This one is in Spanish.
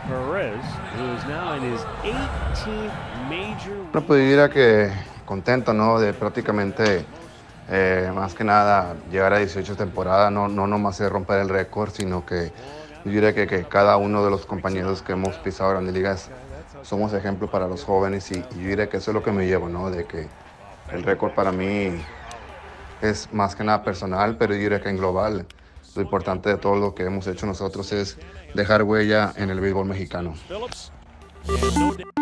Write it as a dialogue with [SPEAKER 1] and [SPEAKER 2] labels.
[SPEAKER 1] Perez, who is now in his 18th major.
[SPEAKER 2] No, pues yo diría que contento, ¿no? De prácticamente, más que nada, llegar a 18 temporadas, no nomás de romper el récord, sino que yo diría que cada uno de los compañeros que hemos pisado grandes ligas somos ejemplo para los jóvenes y yo diría que eso es lo que me llevo, ¿no? De que el récord para mí es más que nada personal, pero yo diría que en global lo importante de todo lo que hemos hecho nosotros es dejar huella en el béisbol mexicano.
[SPEAKER 1] Phillips.